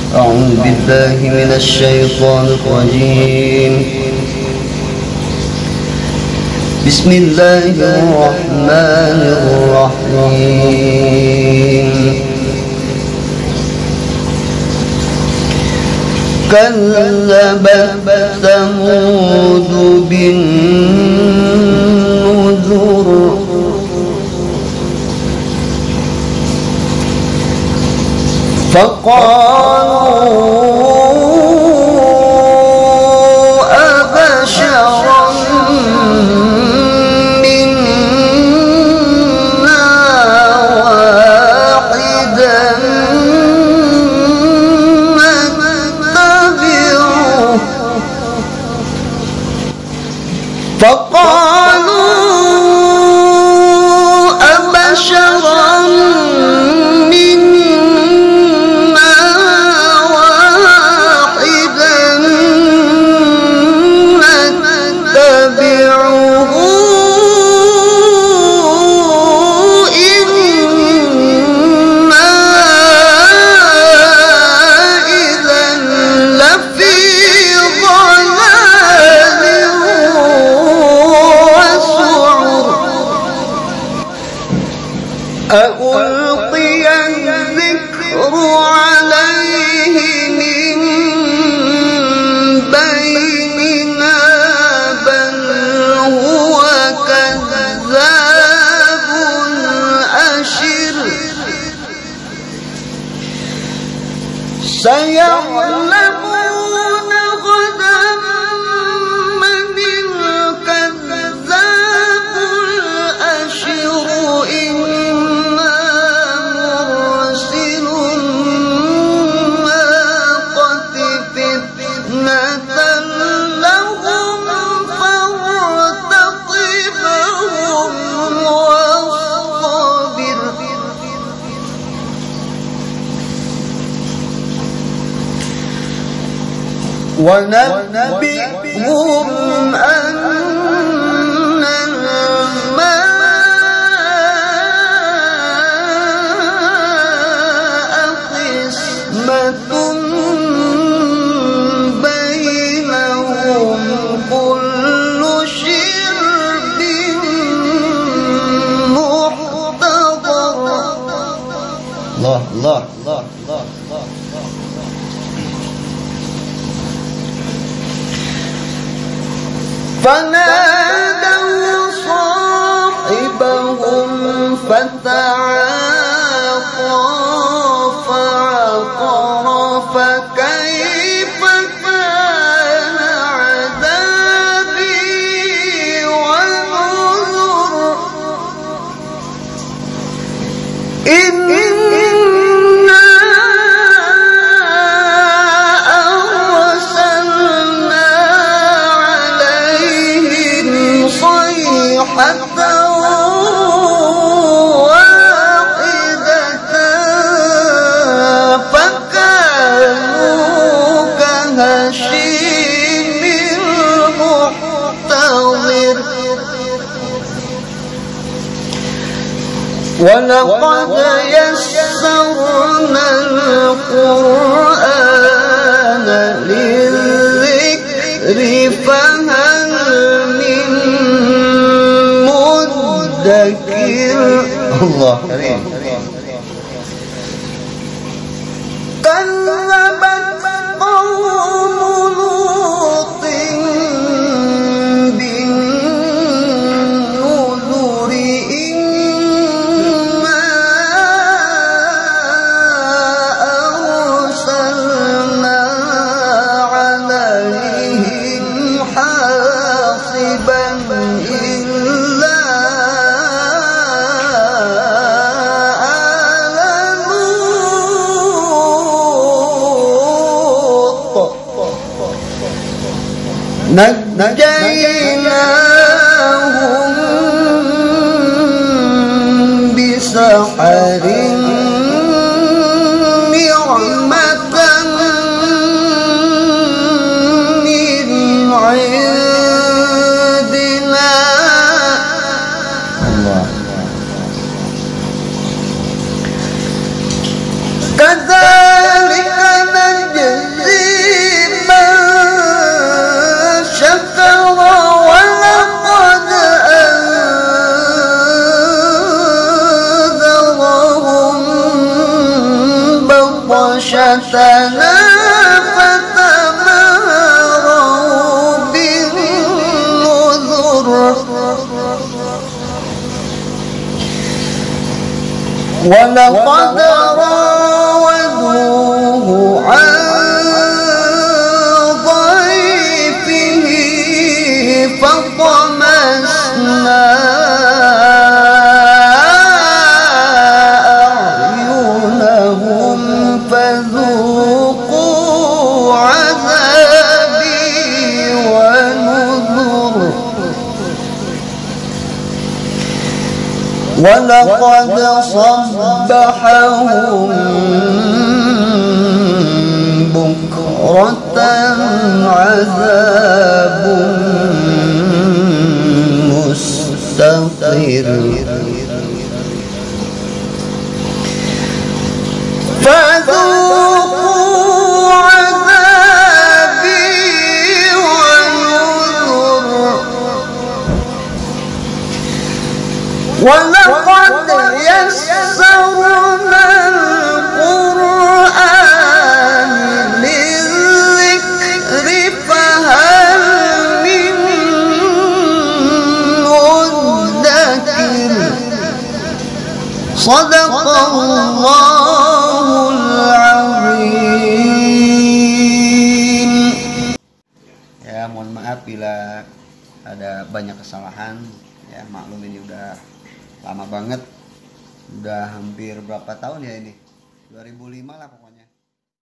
أعوذ بالله من الشيطان الرجيم. بسم الله الرحمن الرحيم. كذبت ثمود بالنذر فقالوا أبشرا منا واحدا نتبعه ألقي الذكر عليه من بيننا بل هو كذاب أشر سيعلمون غدا من الكذاب الأشر ونبئهم أن الماء قسمة بينهم كل شرب محتضر. الله الله الله الله الله. فنادوا صاحبهم فتعاطى فعقر فكيف كان عذابي ونذر. ولقد يسرنا القرآن للذكر فهل من مدكر. الله كريم. كذبت قوم لوط بالنذر إنا أرسلنا عليهم حاصبا إلا نجيناهم بسحر نعمة من عندنا. الله. كذلك بطشتنا فتماروا بالنذر ولقد راودوه عن ضيفه فطمسنا أعينهم فذوقوا عذابي ونذر ولقد صبحهم بكرة عذاب مستقر فذوقوا عذابي ونذر ولقد يسرنا القرآن للذكر فهل من مدكر صدق الله العظيم. Ya, mohon maaf bila ada banyak kesalahan. Ya, maklum ini udah lama banget. Udah hampir berapa tahun ya ini? 2005 lah pokoknya.